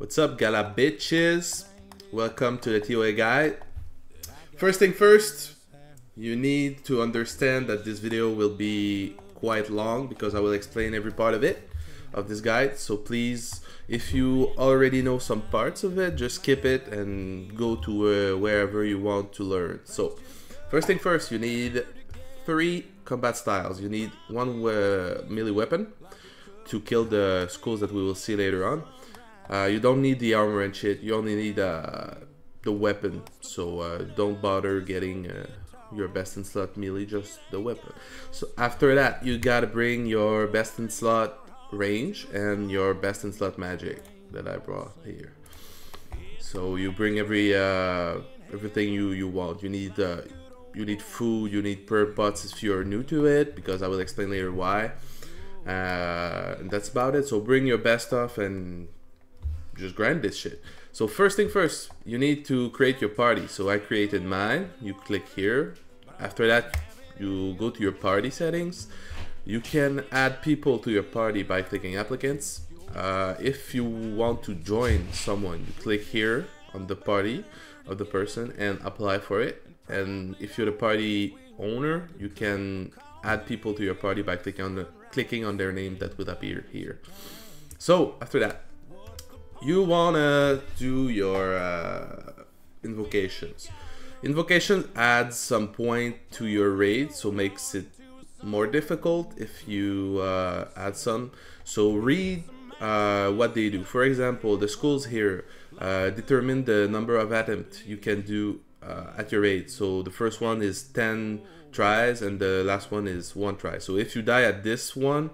What's up, gala bitches? Welcome to the TOA guide. First thing first, you need to understand that this video will be quite long because I will explain every part of it, of this guide. So please, if you already know some parts of it, just skip it and go to wherever you want to learn. So first thing first, you need 3 combat styles. You need one melee weapon to kill the skulls that we will see later on. You don't need the armor and shit, you only need the weapon, so don't bother getting your best in slot melee, just the weapon. So after that, you gotta bring your best in slot range and your best in slot magic that I brought here. So you bring everything you want. You need food, you need perk pots if you're new to it, because I will explain later why. And that's about it. So bring your best stuff and just grind this shit. So first thing first, you need to create your party. So I created mine. You click here. After that, you go to your party settings. You can add people to your party by clicking applicants. If you want to join someone, you click here on the party of the person and apply for it. And if you're the party owner, you can add people to your party by clicking on their name that will appear here. So after that, you wanna do your invocations. Invocation adds some point to your raid, so makes it more difficult if you add some. So read what they do. For example, the skulls here determine the number of attempts you can do at your raid. So the first one is 10 tries and the last one is 1 try. So if you die at this one,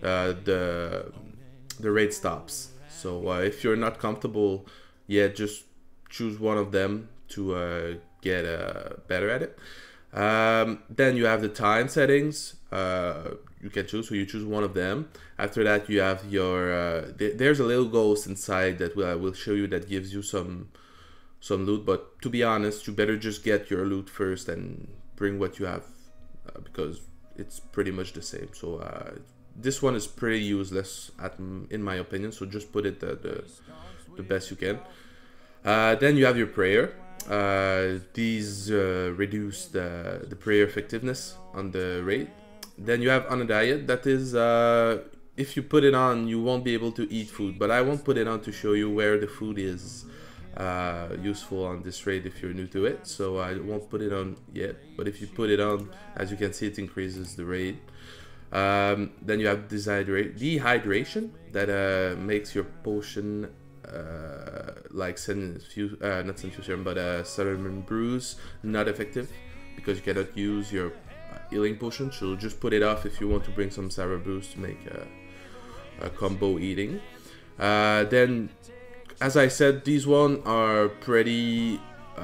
the raid stops. So if you're not comfortable yet, just choose one of them to get better at it. Then you have the time settings. You can choose, so you choose one of them. After that, you have your there's a little ghost inside that I will show you that gives you some loot. But to be honest, you better just get your loot first and bring what you have, because it's pretty much the same. So this one is pretty useless in my opinion, so just put it the best you can. Then you have your prayer. These reduce the prayer effectiveness on the raid. Then you have on a diet. That is, if you put it on, you won't be able to eat food, but I won't put it on to show you where the food is useful on this raid if you're new to it, so I won't put it on yet. But if you put it on, as you can see, it increases the raid. Then you have dehydration that makes your potion like not Senfuse Serum, but Southern Brews not effective, because you cannot use your healing potion. So just put it off if you want to bring some Sour Brews to make a combo eating. Then, as I said, these one are pretty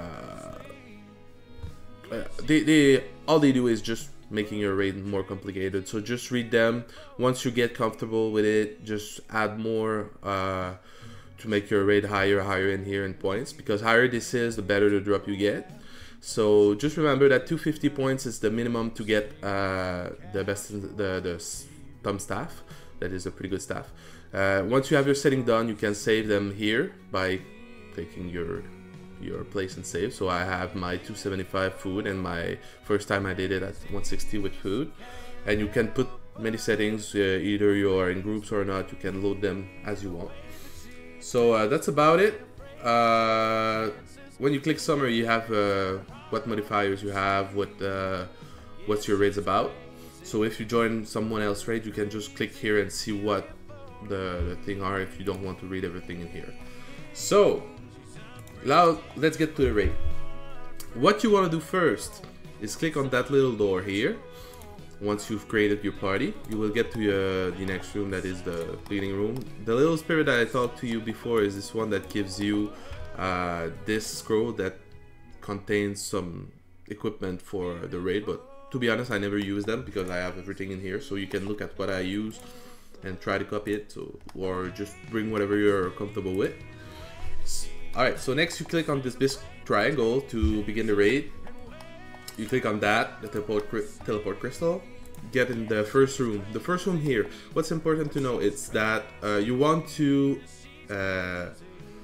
all they do is just making your raid more complicated, so just read them. Once you get comfortable with it, just add more to make your raid higher in here in points, because higher this is, the better the drop you get. So just remember that 250 points is the minimum to get the best the thumb staff. That is a pretty good staff. Once you have your setting done, you can save them here by clicking your place and save. So I have my 275 food, and my first time I did it at 160 with food. And you can put many settings, either you are in groups or not. You can load them as you want. So that's about it. When you click summary, you have what modifiers you have, what's your raid's about. So if you join someone else's raid, you can just click here and see what the thing are if you don't want to read everything in here. So now let's get to the raid. What you want to do first is click on that little door here. Once you've created your party, you will get to the next room, that is the cleaning room. The little spirit that I talked to you before is this one that gives you this scroll that contains some equipment for the raid, but to be honest, I never use them because I have everything in here. So you can look at what I use and try to copy it, or just bring whatever you're comfortable with. Alright, so next you click on this triangle to begin the raid. You click on that, the teleport crystal. Get in the first room. The first room here, what's important to know is that you want to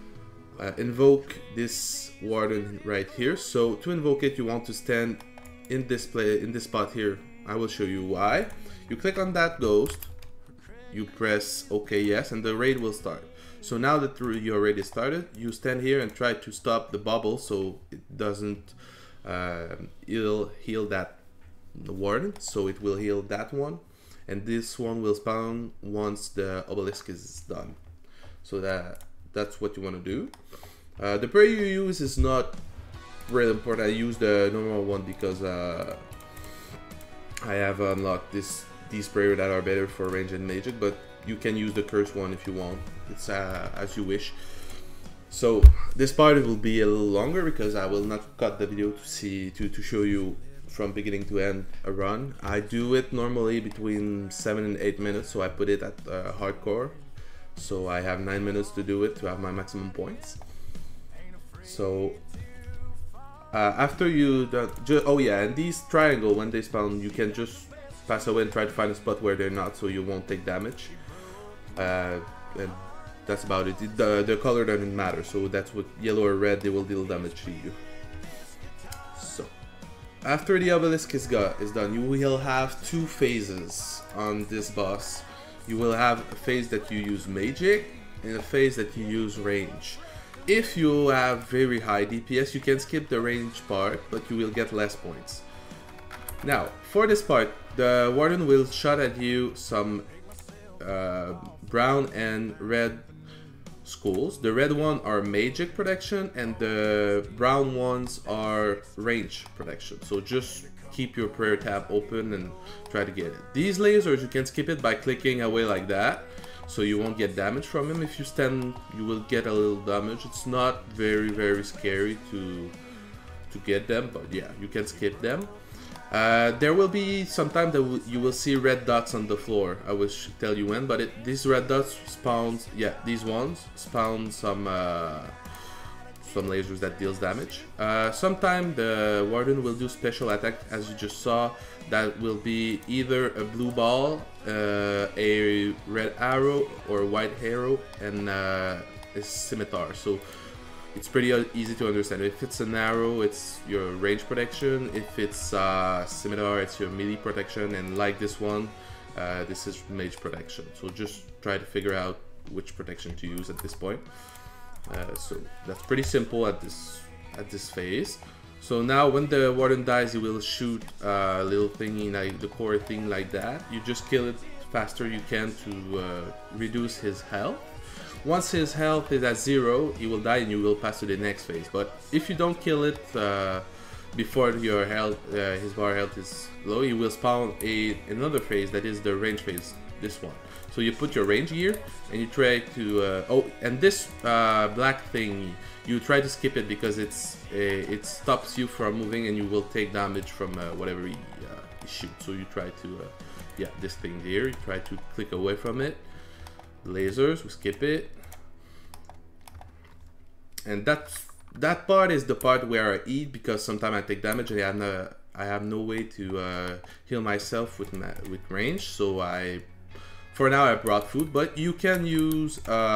invoke this warden right here. So to invoke it, you want to stand in this spot here. I will show you why. You click on that ghost, you press OK, yes, and the raid will start. So now that your raid is started, you stand here and try to stop the bubble so it doesn't heal that warden. So it will heal that one, and this one will spawn once the obelisk is done. So that's what you want to do. The prayer you use is not really important. I use the normal one because I have unlocked these prayers that are better for range and magic, but you can use the curse one if you want. It's as you wish. So this part will be a little longer because I will not cut the video to show you from beginning to end a run. I do it normally between 7 and 8 minutes, so I put it at hardcore. So I have 9 minutes to do it to have my maximum points. So after you done, oh yeah, and these triangle, when they spawn, you can just pass away and try to find a spot where they're not, so you won't take damage. And that's about it. The color doesn't matter, so that's what yellow or red, they will deal damage to you. So after the obelisk is done, you will have 2 phases on this boss. You will have a phase that you use magic and a phase that you use range. If you have very high DPS, you can skip the range part, but you will get less points. Now, for this part, the warden will shot at you some brown and red skulls. The red one are magic protection and the brown ones are range protection. So just keep your prayer tab open and try to get it. These lasers, you can skip it by clicking away like that, so you won't get damage from them. If you stand, you will get a little damage. It's not very scary to get them, but yeah, you can skip them. There will be some time that you will see red dots on the floor. I will tell you when, but these red dots spawns, yeah, these ones spawn some lasers that deals damage. Sometime the warden will do special attack, as you just saw. That will be either a blue ball, a red arrow or a white arrow, and a scimitar. So it's pretty easy to understand. If it's an arrow, it's your range protection. If it's scimitar, it's your melee protection. And like this one, this is mage protection. So just try to figure out which protection to use at this point. So that's pretty simple at this phase. So now when the warden dies, he will shoot a little thingy, like the core thing like that. You just kill it faster you can to reduce his health. Once his health is at 0, he will die and you will pass to the next phase. But if you don't kill it before your health, his bar health is low, you will spawn another phase that is the range phase, this one. So you put your range gear and you try to oh, and this black thing, you try to skip it because it stops you from moving and you will take damage from whatever he shoots. So you try to yeah, this thing here, you try to click away from it. Lasers, we skip it, and that part is the part where I eat, because sometimes I take damage and I have no way to heal myself with range. So for now I brought food, but you can use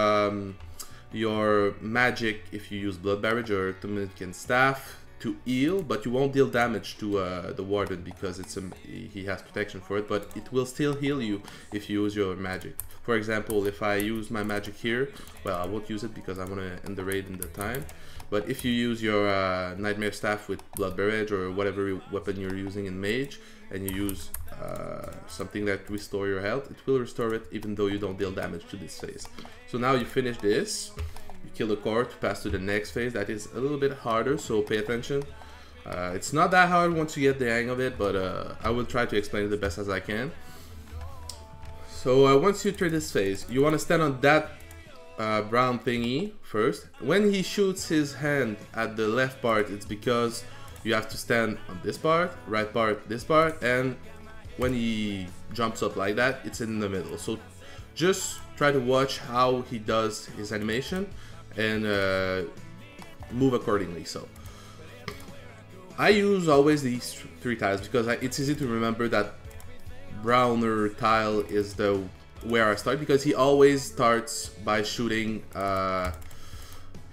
your magic if you use blood barrage or Dominican staff to heal, but you won't deal damage to the warden because he has protection for it, but it will still heal you if you use your magic. For example, if I use my magic here, well, I won't use it because I want to end the raid in the time, but if you use your nightmare staff with blood barrage or whatever weapon you're using in mage, and you use something that restore your health, it will restore it even though you don't deal damage to this phase. So now you finish this, you kill the core to pass to the next phase. That is a little bit harder, so pay attention. It's not that hard once you get the hang of it, but I will try to explain it the best as I can. So once you try this phase, you want to stand on that brown thingy first. When he shoots his hand at the left part, it's because you have to stand on this part, right part, this part, and when he jumps up like that, it's in the middle. So just try to watch how he does his animation and move accordingly. So I use always these 3 tiles because it's easy to remember that browner tile is where I start, because he always starts by shooting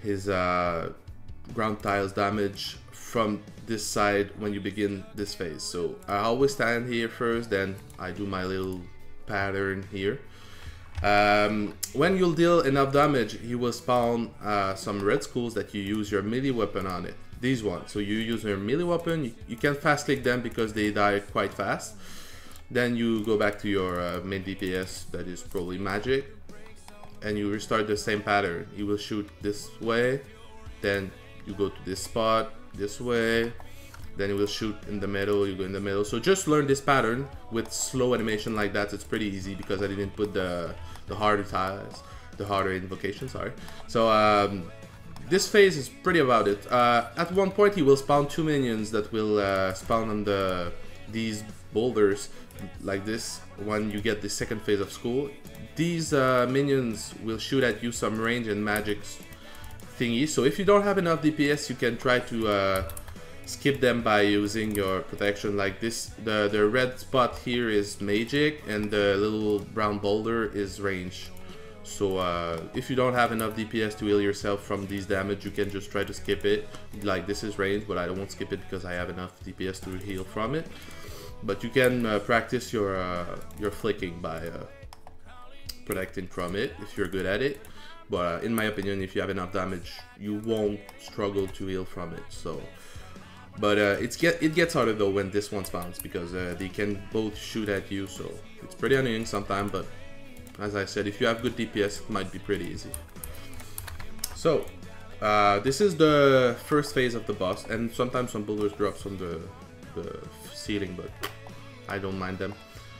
his ground tiles damage from this side when you begin this phase. So I always stand here first, then I do my little pattern here. When you'll deal enough damage, he will spawn some red skulls that you use your melee weapon on it. These ones. So you use your melee weapon, you can fast click them because they die quite fast. Then you go back to your main DPS, that is probably magic, and you restart the same pattern. You will shoot this way, then you go to this spot, this way, then you will shoot in the middle, you go in the middle. So just learn this pattern with slow animation like that. It's pretty easy because I didn't put the harder tiles, the harder invocation, sorry. So this phase is pretty about it. At one point he will spawn 2 minions that will spawn on these boulders like this when you get the second phase of school. These minions will shoot at you some range and magic thingy. So if you don't have enough DPS, you can try to skip them by using your protection like this. The red spot here is magic and the little brown boulder is range. So if you don't have enough DPS to heal yourself from these damage, you can just try to skip it. Like this is range, but I won't skip it because I have enough DPS to heal from it. But you can practice your flicking by protecting from it if you're good at it. But in my opinion, if you have enough damage, you won't struggle to heal from it. So, but it gets harder though when this one spawns because they can both shoot at you. So it's pretty annoying sometimes. But as I said, if you have good DPS, it might be pretty easy. So this is the first phase of the boss, and sometimes some boulders drop from the ceiling, but I don't mind them.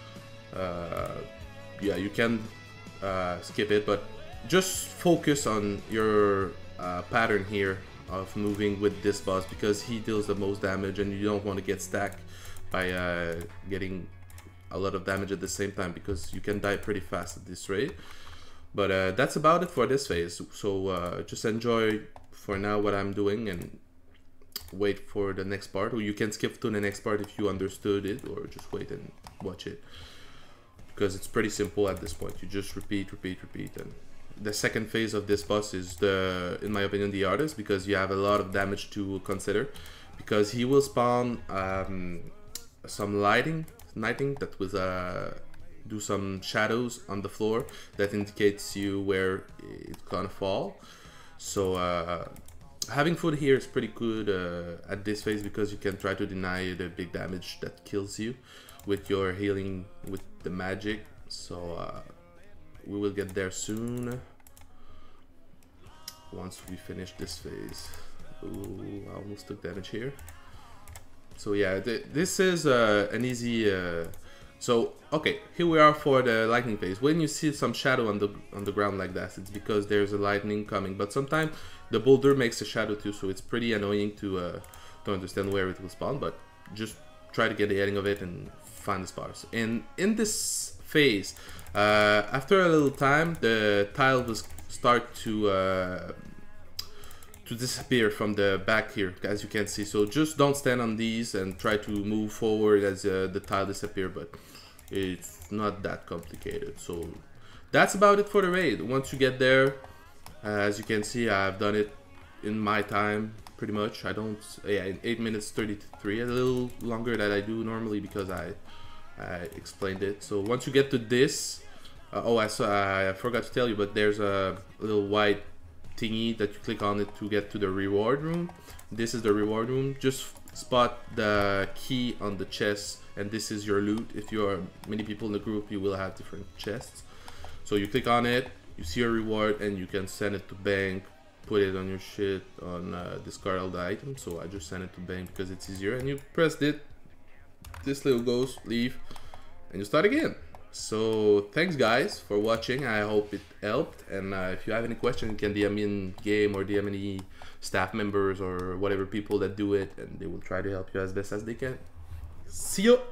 Yeah, you can skip it, but just focus on your pattern here of moving with this boss because he deals the most damage and you don't want to get stacked by getting a lot of damage at the same time because you can die pretty fast at this rate. But that's about it for this phase. So just enjoy for now what I'm doing and wait for the next part, or you can skip to the next part if you understood it, or just wait and watch it because it's pretty simple at this point. You just repeat, and the second phase of this boss is in my opinion, the hardest because you have a lot of damage to consider because he will spawn some lighting that will do some shadows on the floor that indicates you where it's gonna fall. So having food here is pretty good at this phase because you can try to deny the big damage that kills you with your healing with the magic. So we will get there soon once we finish this phase. Ooh, I almost took damage here. So yeah, this is an easy so okay, here we are for the lightning phase. When you see some shadow on the ground like that, it's because there's a lightning coming, but sometimes the boulder makes a shadow too, so it's pretty annoying to understand where it will spawn, but just try to get the heading of it and find the spots. And in this phase, after a little time, the tile will start to disappear from the back here, as you can see. So just don't stand on these and try to move forward as the tile disappear, but it's not that complicated. So that's about it for the raid. Once you get there, as you can see, I've done it in my time pretty much. I don't, yeah, in 8 minutes 33, a little longer than I do normally because I explained it. So once you get to this, oh, I forgot to tell you, but there's a little white thingy that you click on it to get to the reward room. This is the reward room. Just spot the key on the chest and this is your loot. If you are many people in the group, you will have different chests. So you click on it, you see a reward, and you can send it to bank, put it on your shit, on discard all the items. So I just send it to bank because it's easier, and you press it, this little goes, leave, and you start again. So thanks guys for watching. I hope it helped, and if you have any questions, you can DM me in game or DM any staff members or whatever people that do it, and they will try to help you as best as they can. See you.